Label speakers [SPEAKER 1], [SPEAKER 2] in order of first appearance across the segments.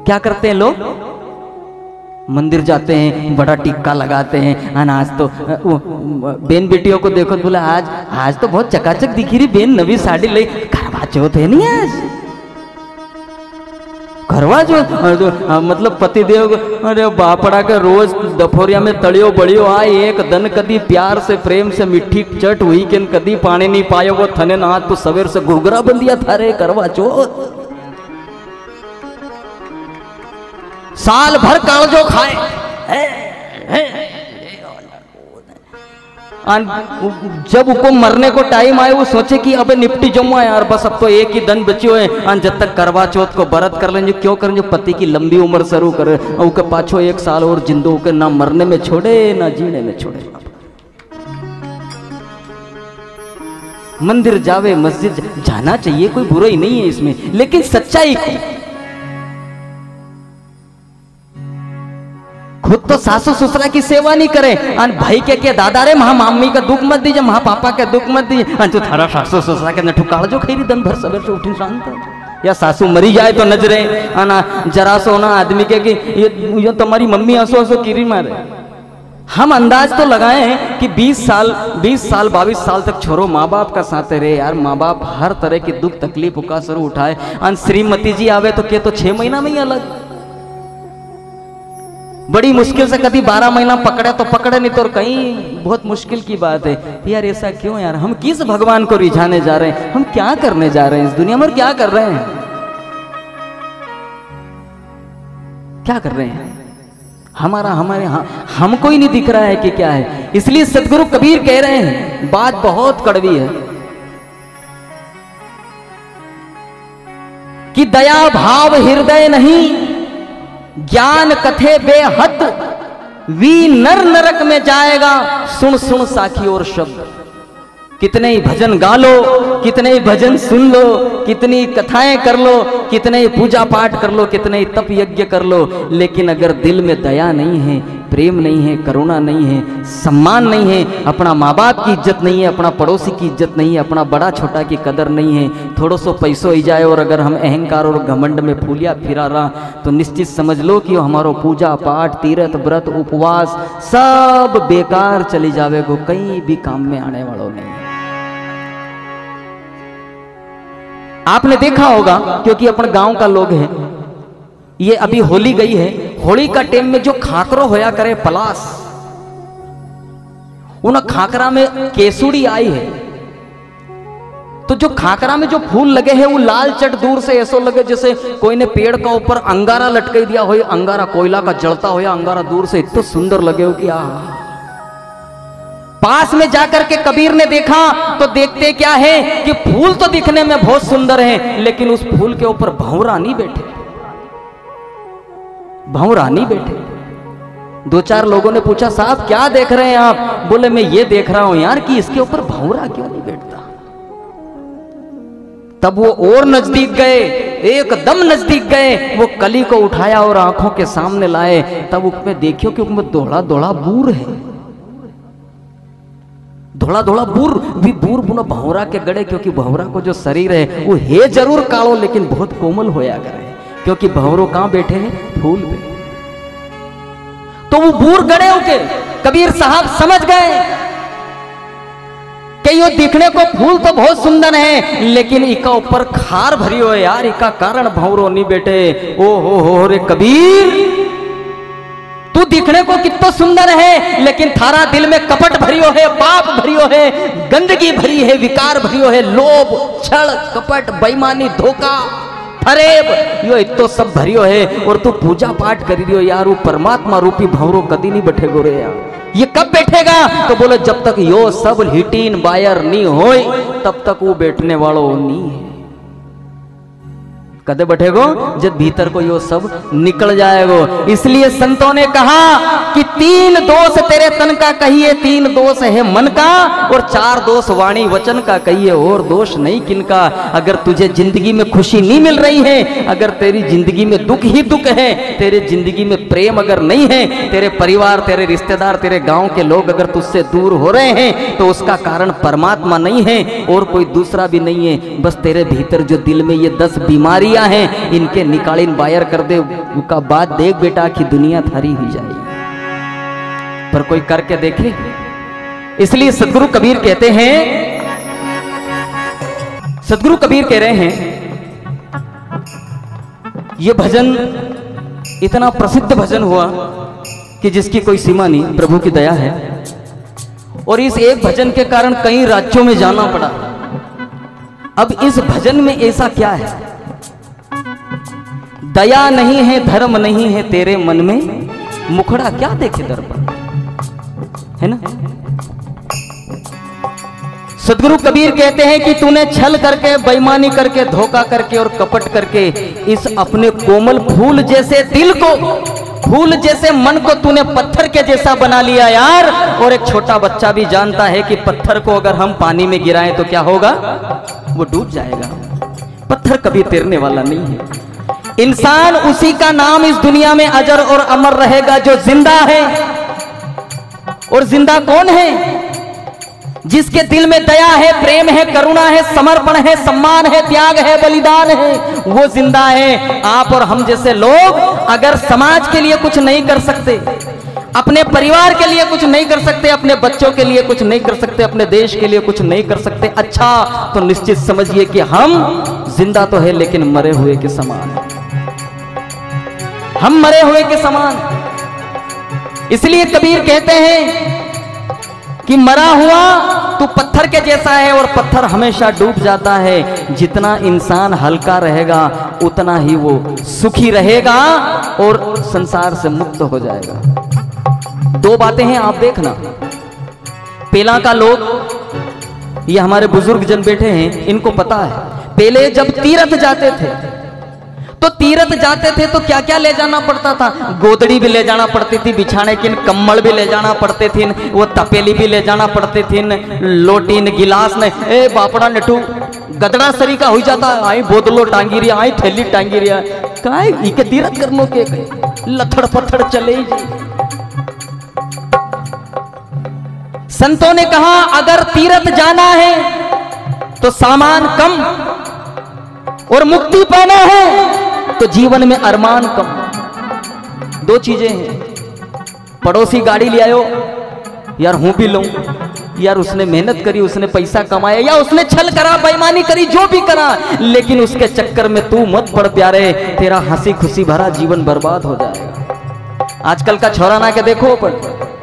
[SPEAKER 1] क्या करते हैं लोग? मंदिर जाते हैं, बड़ा टिक्का लगाते हैं। अनाज तो बेन बेटियों को देखो, बोला आज तो बहुत चकाचक दिखी रही बेन, नवी साड़ी ले। करवा चौथ है नहीं आज, करवा चौथ मतलब पतिदेव, अरे बापड़ा के रोज दफोरिया में तड़ियो बड़ियो आए, एक दन कदी प्यार से प्रेम से मिट्टी चट हुई के कदी पानी नहीं पायो, वो थने ना तो सवेर से घुघरा बंदिया था रे करवा चौथ। साल भर कालजो खाए जब उसको मरने को टाइम आए वो सोचे कि अबे निपटी जमुआ यार, बस अब तो एक ही दिन बची हुए, जब तक करवा चौथ को व्रत कर लेंगे। क्यों करें? जो पति की लंबी उम्र शुरू करे और उसके पाछो 1 साल और जिंदो के ना मरने में छोड़े ना जीने में छोड़े। मंदिर जावे, मस्जिद जाना चाहिए, कोई बुराई नहीं है इसमें, लेकिन सच्चाई खुद तो सासू ससुरा की सेवा नहीं करे। भाई के दादा रे महा मम्मी का दुख मत दीजिए, महा पापा का दुख मत दीजिए। तो थारा सासू ससुरा के नठुकाल जो खैरी दिन भर सवेर से उठी शांत, या सासू मरी जाए तो नजरे आना जरा सो ना आदमी के कि ये तुम्हारी मम्मी हंसो हंसो कीरी मारे। हम अंदाज तो लगाए हैं कि 20 साल 22 साल तक छोरो माँ बाप का साथ रहे यार। माँ बाप हर तरह की दुख तकलीफ का सर उठाए। श्रीमती जी आवे तो के तो 6 महीना में ही अलग, बड़ी मुश्किल से कभी 12 महीना पकड़े तो पकड़े, नहीं तो कहीं बहुत मुश्किल की बात है यार। ऐसा क्यों यार? हम किस भगवान को रिझाने जा रहे हैं? हम क्या करने जा रहे हैं इस दुनिया में? क्या कर रहे हैं? क्या कर रहे हैं? हमारे हमको ही नहीं दिख रहा है कि क्या है। इसलिए सदगुरु कबीर कह रहे हैं, बात बहुत कड़वी है, कि दया भाव हृदय नहीं, ज्ञान कथे बेहद, वी नर नरक में जाएगा, सुन सुन साखी और शब्द। कितने ही भजन गा लो, कितने ही भजन सुन लो, कितनी कथाएं कर लो, कितने ही पूजा पाठ कर लो, कितने ही तप यज्ञ कर लो, लेकिन अगर दिल में दया नहीं है, प्रेम नहीं है, करुणा नहीं है, सम्मान नहीं है, अपना माँ बाप की इज्जत नहीं है, अपना पड़ोसी की इज्जत नहीं है, अपना बड़ा छोटा की कदर नहीं है, थोड़ो सो पैसो ही जाए और अगर हम अहंकार और घमंड में फूलिया फिरा रहा, तो निश्चित समझ लो कि हमारो पूजा पाठ तीर्थ व्रत उपवास सब बेकार चली जावेगो, कहीं भी काम में आने वालों नहीं। आपने देखा होगा, क्योंकि अपन गांव का लोग हैं, ये अभी होली गई है, होली का टाइम में जो खाकरो होया करे पलास, उन खाकरा में केसुड़ी आई है, तो जो खाकरा में जो फूल लगे हैं वो लाल चट दूर से ऐसो लगे जैसे कोई ने पेड़ का ऊपर अंगारा लटके दिया हो, अंगारा कोयला का जलता हो, अंगारा दूर से इतना सुंदर लगे हो कि पास में जाकर के कबीर ने देखा तो देखते क्या है कि फूल तो दिखने में बहुत सुंदर है, लेकिन उस फूल के ऊपर भंवरा नहीं बैठे, भंवरा नहीं बैठे। 2-4 लोगों ने पूछा, साहब क्या देख रहे हैं आप? बोले मैं ये देख रहा हूं यार कि इसके ऊपर भंवरा क्यों नहीं बैठता। तब वो और नजदीक गए, एकदम नजदीक गए, वो कली को उठाया और आंखों के सामने लाए, तब उसमें देखियो कि उसमें धोला धोला बूर है, धोला धोला बूर भी बूर बुना भंवरा के गड़े, क्योंकि भंवरा को जो शरीर है वो है जरूर कालो लेकिन बहुत कोमल होया करे, क्योंकि भंवरो कहां बैठे हैं? फूल पे। तो वो बूर गड़े होके कबीर साहब समझ गए कि यो दिखने को फूल तो बहुत सुंदर है, लेकिन इका ऊपर खार भरी हो यार, इका कारण भंवरो नहीं बैठे। ओ हो रे कबीर, तू दिखने को कितना सुंदर है, लेकिन थारा दिल में कपट भरियो है, पाप भरियो है, गंदगी भरी है, विकार भरियो है, लोभ छल कपट बेईमानी धोखा फरेब, यो इतो सब भरियो है, और तू पूजा पाठ करी रियो यार, वो परमात्मा रूपी भंवरो कदी नहीं बैठेगो रे यार। ये कब बैठेगा? तो बोले जब तक यो सब हिटीन बायर नहीं होए तब तक वो बैठने वालों नहीं है। कदे बैठेगो? जब भीतर को यो सब निकल जाएगो। इसलिए संतों ने कहा कि 3 दोष तेरे तन का कहिए, 3 दोष है मन का, और 4 दोष वाणी वचन का कहिए, और दोष नहीं किनका। अगर तुझे जिंदगी में खुशी नहीं मिल रही है, अगर तेरी जिंदगी में दुख ही दुख है, तेरे जिंदगी में प्रेम अगर नहीं है, तेरे परिवार, तेरे रिश्तेदार, तेरे गांव के लोग अगर तुझसे दूर हो रहे हैं, तो उसका कारण परमात्मा नहीं है और कोई दूसरा भी नहीं है। बस तेरे भीतर जो दिल में ये 10 बीमारियां हैं, इनके निकालिन बायर कर दे, उसका बाद देख बेटा कि दुनिया थारी हो जाएगी। पर कोई करके देखे। इसलिए सदगुरु कबीर कहते हैं, सदगुरु कबीर कह रहे हैं, ये भजन इतना प्रसिद्ध भजन हुआ कि जिसकी कोई सीमा नहीं, प्रभु की दया है। और इस एक भजन के कारण कई राज्यों में जाना पड़ा। अब इस भजन में ऐसा क्या है? दया नहीं है, धर्म नहीं है तेरे मन में, मुखड़ा क्या देखे दर्पण, है ना। सदगुरु कबीर कहते हैं कि तूने छल करके, बेईमानी करके, धोखा करके और कपट करके इस अपने कोमल फूल जैसे दिल को, फूल जैसे मन को तूने पत्थर के जैसा बना लिया यार। और एक छोटा बच्चा भी जानता है कि पत्थर को अगर हम पानी में गिराएं तो क्या होगा? वो डूब जाएगा। पत्थर कभी तैरने वाला नहीं है। इंसान उसी का नाम इस दुनिया में अजर और अमर रहेगा जो जिंदा है। और जिंदा कौन है? जिसके दिल में दया है, प्रेम है, करुणा है, समर्पण है, सम्मान है, त्याग है, बलिदान है, वो जिंदा है। आप और हम जैसे लोग अगर समाज के लिए कुछ नहीं कर सकते, अपने परिवार के लिए कुछ नहीं कर सकते, अपने बच्चों के लिए कुछ नहीं कर सकते, अपने देश के लिए कुछ नहीं कर सकते, अच्छा तो निश्चित समझिए कि हम जिंदा तो है लेकिन मरे हुए के समान, हम मरे हुए के समान। इसलिए कबीर कहते हैं कि मरा हुआ तू पत्थर के जैसा है और पत्थर हमेशा डूब जाता है। जितना इंसान हल्का रहेगा उतना ही वो सुखी रहेगा और संसार से मुक्त हो जाएगा। 2 बातें हैं, आप देखना। पहला का लोग, ये हमारे बुजुर्ग जन बैठे हैं, इनको पता है। पहले जब तीर्थ जाते थे तो तीर्थ जाते थे तो क्या क्या ले जाना पड़ता था? गोदड़ी भी ले जाना पड़ती थी बिछाने की, कम्बल भी ले जाना पड़ते थे, वो तपेली भी ले जाना पड़ते थे, लोटीन गिलास ने, ए बापड़ा नेटू गदड़ा सरी का हो जाता, आई बोतलो टांगी रिया, आई थैली टांगी रिया, काय इके तीर्थ करनो के लथड़ पथड़ चले जी। संतों ने कहा अगर तीर्थ जाना है तो सामान कम और मुक्ति पाना है तो जीवन में अरमान कम। 2 चीजें हैं। पड़ोसी गाड़ी ले आयो, यार हूं भी लूं, यार उसने मेहनत करी, उसने पैसा कमाया, या उसने छल करा, बेईमानी करी, जो भी करा, लेकिन उसके चक्कर में तू मत पड़ प्यारे, तेरा हंसी खुशी भरा जीवन बर्बाद हो जाएगा। आजकल का छोरा ना के देखो पर,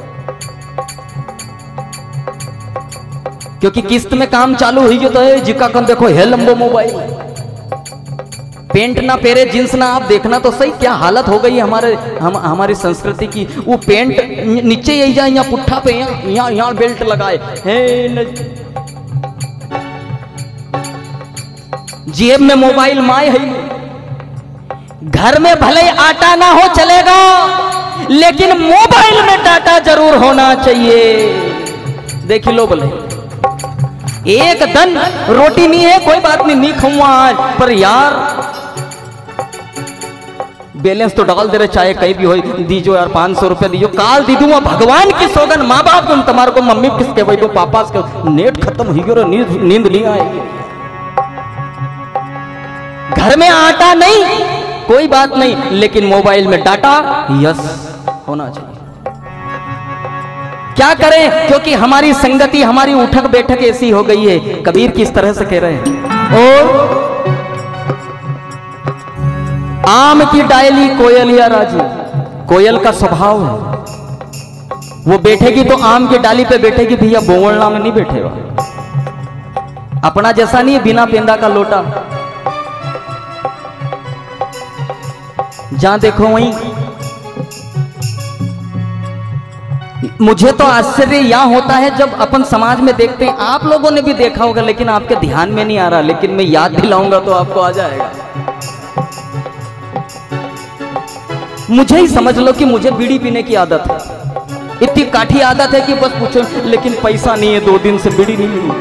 [SPEAKER 1] क्योंकि किस्त में काम चालू हुई तो है, जिका कम देखो है लंबो मोबाइल, पेंट ना पहरे, जींस ना, आप देखना तो सही क्या हालत हो गई है हमारी संस्कृति की। वो पेंट नीचे यही जाए, यहाँ पुट्ठा पे यहाँ बेल्ट लगाए, जेब में मोबाइल माए है। घर में भले आटा ना हो चलेगा, लेकिन मोबाइल में डाटा जरूर होना चाहिए। देख लो भले एक दिन रोटी नहीं है, कोई बात नहीं खाऊंगा आज, पर यार बैलेंस तो डाल दे रहे, चाहे कहीं भी हो, दीजो यार 500 रुपया दीजो, काल दी दूंगा, भगवान की सौगन, माँ बाप तुम तुम्हारे को, मम्मी किसके भाई, पापा के, नेट खत्म हो गया, नींद नहीं आएगी। घर में आटा नहीं, कोई बात नहीं, लेकिन मोबाइल में डाटा यस होना चाहिए। क्या करें? क्योंकि हमारी संगति, हमारी उठक बैठक ऐसी हो गई है। कबीर किस तरह से कह रहे हैं, और आम की डायली कोयलिया राजी, कोयल का स्वभाव है, वो बैठेगी तो आम की डाली पे बैठेगी, भैया बोवलना में नहीं बैठेगा। अपना जैसा नहीं, बिना पेंदा का लोटा, जहां देखो वहीं। मुझे तो आश्चर्य यहां होता है जब अपन समाज में देखते हैं, आप लोगों ने भी देखा होगा लेकिन आपके ध्यान में नहीं आ रहा, लेकिन मैं याद दिलाऊंगा तो आपको आ जाएगा। मुझे ही समझ लो कि मुझे बीड़ी पीने की आदत है, इतनी काठी आदत है कि बस पूछो, लेकिन पैसा नहीं है, 2 दिन से बीड़ी नहीं मिली।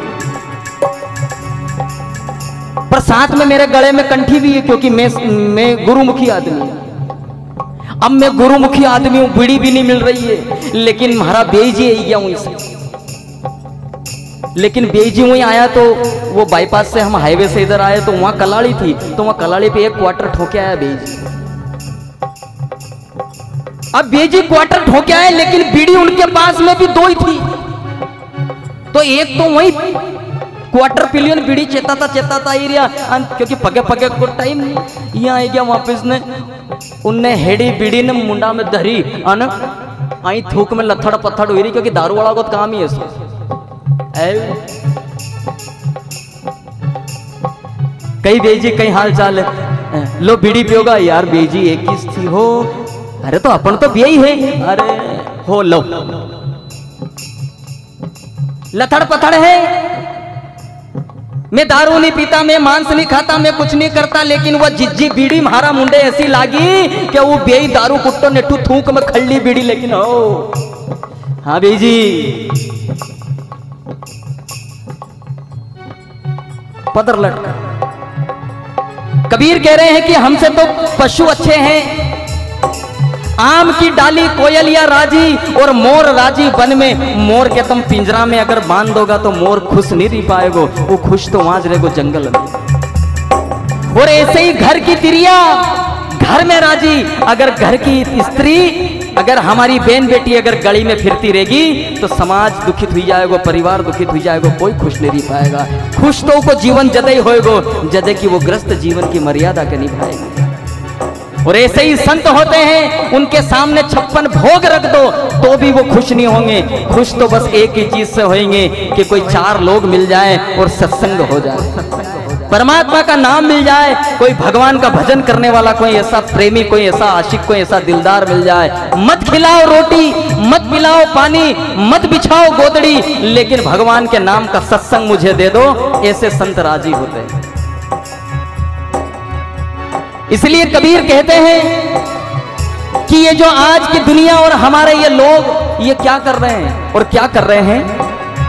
[SPEAKER 1] पर साथ में मेरे गले में कंठी भी है, क्योंकि मैं गुरुमुखी आदमी हूं। अब मैं गुरुमुखी आदमी हूं, बीड़ी भी नहीं मिल रही है, लेकिन महाराज बेईजी ही गया हूं इसे। लेकिन बेईजी वहीं आया तो वो बाईपास से हम हाईवे से इधर आए तो वहां कलाड़ी थी, तो वहां कलाड़ी पे 1 क्वार्टर ठोके आया बेईजी। अब बेईजी क्वार्टर ठोके आए, लेकिन बीड़ी उनके पास में भी 2 ही थी, तो एक तो वही क्वार्टर पिलियन बीड़ी चेता एरिया, क्योंकि पगे पगे को टाइम नहीं। यहाँ आ गया वापिस ने, उनने हेडी बीड़ी ने मुंडा में धरी अन आई थूक में लथड़ पत्थड़ हुई रही, क्योंकि दारू वाला को काम ही है इसको। कई बेजी कई हाल चाल है, लो बीड़ी पियोगा यार, बेजी 21 थी हो, अरे तो अपन तो पिया ही है, अरे हो लो, लथड़ पथड़ है। मैं दारू नहीं पीता, मैं मांस नहीं खाता, मैं कुछ नहीं करता, लेकिन वह जिज्जी बीड़ी मारा मुंडे ऐसी लागी कि वो बेई दारू कुट्टो नेठू थूक में खल्ली बीड़ी, लेकिन हो हाँ बेजी पदर लटका। कबीर कह रहे हैं कि हमसे तो पशु अच्छे हैं, आम की डाली कोयल या राजी और मोर राजी वन में। मोर के तुम पिंजरा में अगर बांध दोगा तो मोर खुश नहीं रह पाएगो, वो खुश तो वहां रहेगो जंगल में। और ऐसे ही घर की तिरिया घर में राजी, अगर घर की स्त्री, अगर हमारी बहन बेटी अगर गली में फिरती रहेगी तो समाज दुखित हुई जाएगा, परिवार दुखित हुई जाएगा, कोई खुश नहीं रह पाएगा। खुश तो को जीवन जदे होएगो जदे कि वो ग्रस्त जीवन की मर्यादा के निभाएगी। और ऐसे ही संत होते हैं, उनके सामने 56 भोग रख दो तो भी वो खुश नहीं होंगे। खुश तो बस एक ही चीज से होंगे कि कोई 4 लोग मिल जाए और सत्संग हो जाए, परमात्मा का नाम मिल जाए, कोई भगवान का भजन करने वाला, कोई ऐसा प्रेमी, कोई ऐसा आशिक, कोई ऐसा दिलदार मिल जाए। मत खिलाओ रोटी, मत पिलाओ पानी, मत बिछाओ गोदड़ी, लेकिन भगवान के नाम का सत्संग मुझे दे दो, ऐसे संत राजी होते हैं। इसलिए कबीर कहते हैं कि ये जो आज की दुनिया और हमारे ये लोग ये क्या कर रहे हैं और क्या कर रहे हैं।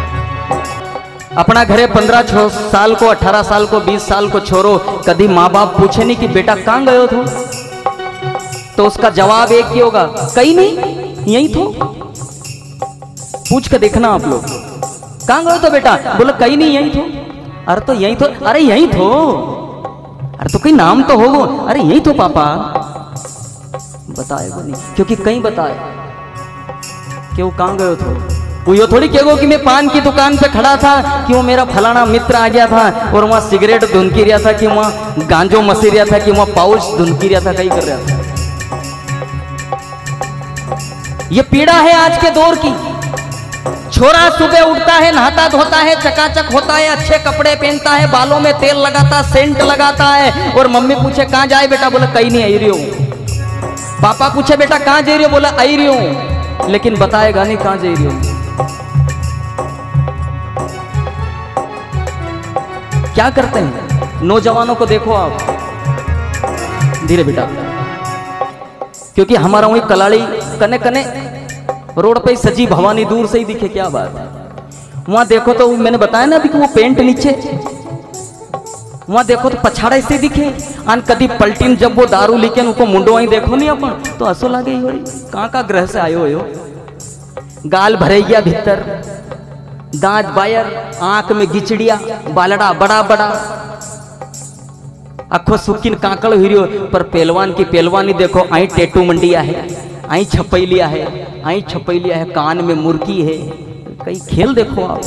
[SPEAKER 1] अपना घरे 15 साल को, 18 साल को, 20 साल को छोरो, कभी माँ बाप पूछे नहीं कि बेटा कहाँ गयो थो, तो उसका जवाब एक ही होगा, कहीं नहीं, यही थो। पूछ के देखना आप लोग, कहाँ गयो तो बेटा, बोलो कहीं नहीं, यही थो। अरे तो यही थो, अरे यही थो, अरे तो कोई नाम तो होगो, अरे यही तो पापा, बताएगा नहीं, क्योंकि कहीं बताए कि वो कहाँ गयो थो। वो यो थोड़ी कहेगो कि मैं पान की दुकान पे खड़ा था कि वो मेरा फलाना मित्र आ गया था और वहां सिगरेट धुनकी रहा था, कि वहां गांजो मसी रहा था, कि वहां पाउच धुनकी रहा था, कहीं कर रहा था। ये पीड़ा है आज के दौर की। छोरा सुबह उठता है, नहाता धोता है, चकाचक होता है, अच्छे कपड़े पहनता है, बालों में तेल लगाता, सेंट लगाता है, और मम्मी पूछे कहाँ जाए बेटा, बोला कहीं नहीं, आई रही हूं। पापा पूछे बेटा कहाँ जा रही हो, बोला आई रही हूं, लेकिन बताएगा नहीं कहाँ जा रही हो। क्या करते हैं नौजवानों को देखो आप, धीरे बेटा, क्योंकि हमारा वही कलाड़ी कने कने रोड पे सजी भवानी दूर से ही दिखे, क्या बात है। वहां देखो तो मैंने बताया ना अभी कि वो पेंट नीचे, वहां देखो तो पछाड़ा ऐसे दिखे। आन कदी पलटीन जब वो दारू लिखे उनको मुंडो वहीं देखो नहीं अपन तो हंसो लागे, कहाँ का ग्रह से आयो हो, गाल भरे गया भीतर, दांत बायर, आंख में गिचड़िया, बालड़ा बड़ा बड़ा, अखो सुकिन काकड़ हिरियो। पर पहलवान की पहलवानी देखो, आई टेटू मंडिया है, आई छपैलिया है, आई छपैलिया है, कान में मुर्की है, कई खेल देखो आप।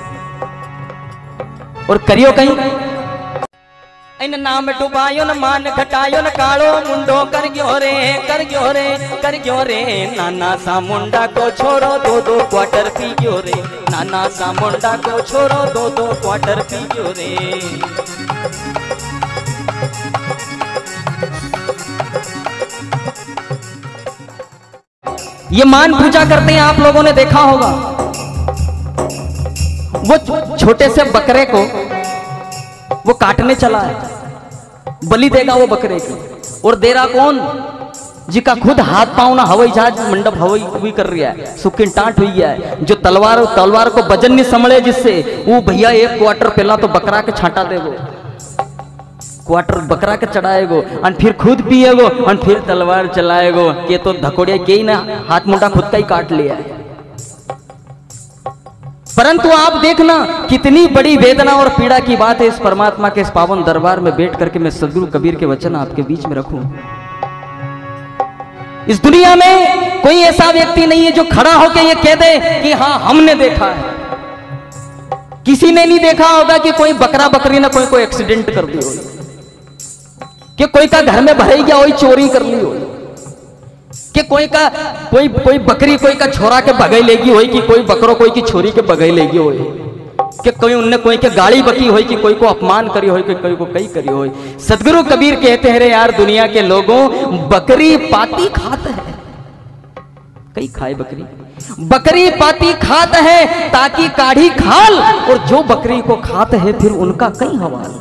[SPEAKER 1] और करियो कहीं इन नाम डुबायो न मान घटायो न कालो मुंडो कर गयो रे, कर गयो रे, कर गयो रे। नाना सा मुंडा को छोरो 2-2 क्वार्टर पी गयो रे, नाना सा मुंडा को छोरो 2-2 क्वार्टर पी गयो रे। ये मान पूजा करते हैं, आप लोगों ने देखा होगा। वो छोटे से बकरे को वो काटने चला है, बलि देगा वो बकरे की, और दे रहा कौन, जिका खुद हाथ पांव ना हवाई जहाज मंडप हवाई हुई कर रही है, सुखी टाट हुई है, जो तलवार को वजन नहीं संभले जिससे वो भैया एक क्वार्टर पहला तो बकरा के छाटा देगो, क्वार्टर बकरा के चढ़ाएगो और फिर खुद पिएगो और फिर तलवार चलाएगो के तो धकोड़िया के ही ना हाथ मुंडा खुद का ही काट लिया है। परंतु आप देखना कितनी बड़ी वेदना और पीड़ा की बात है इस परमात्मा के इस पावन दरबार में बैठ करके मैं सदगुरु कबीर के वचन आपके बीच में रखूं। इस दुनिया में कोई ऐसा व्यक्ति नहीं है जो खड़ा होकर ये कह दे कि हाँ हमने देखा है। किसी ने नहीं देखा होगा कि कोई बकरा बकरी ना कोई एक्सीडेंट कर दी हो, कि कोई का घर में भरे गया हो चोरी कर ली हो, कि कोई बकरी कोई का छोरा के बगाई लेगी हो, कि कोई बकरो कोई की छोरी के बगाई लेगी हो, कि कोई उनने कोई के गाड़ी बकी हो, कि कोई को अपमान करी हो, कि कोई को कई करी हो। सदगुरु कबीर कहते हैं रे यार दुनिया के लोगों बकरी पाती खात है, कई खाए बकरी पाती खात है ताकि काढ़ी खाल, और जो बकरी को खात है फिर उनका कई हवाल।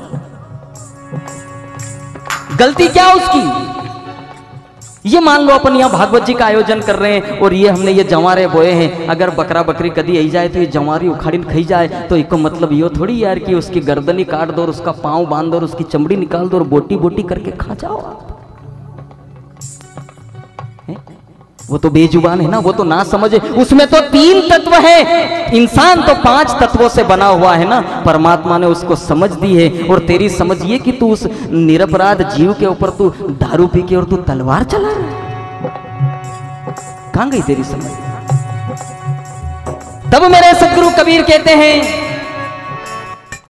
[SPEAKER 1] गलती क्या उसकी? ये मान लो अपन यहाँ भागवत जी का आयोजन कर रहे हैं और ये हमने ये जवारे बोए हैं, अगर बकरा बकरी कदी आई जाए तो ये जवारी उखाड़ी खाई जाए तो इसको मतलब ये थोड़ी यार कि उसकी गर्दनी काट दो और उसका पाँव बांध दो और उसकी चमड़ी निकाल दो और बोटी बोटी करके खा जाओ आप। वो तो बेजुबान है ना, वो तो ना समझे, उसमें तो 3 तत्व है, इंसान तो 5 तत्वों से बना हुआ है ना। परमात्मा ने उसको समझ दी है और तेरी समझ ये कि तू उस निरपराध जीव के ऊपर तू दारू पी के और तू तलवार चला रहा है, कहां गई तेरी समझ? तब मेरे सदगुरु कबीर कहते हैं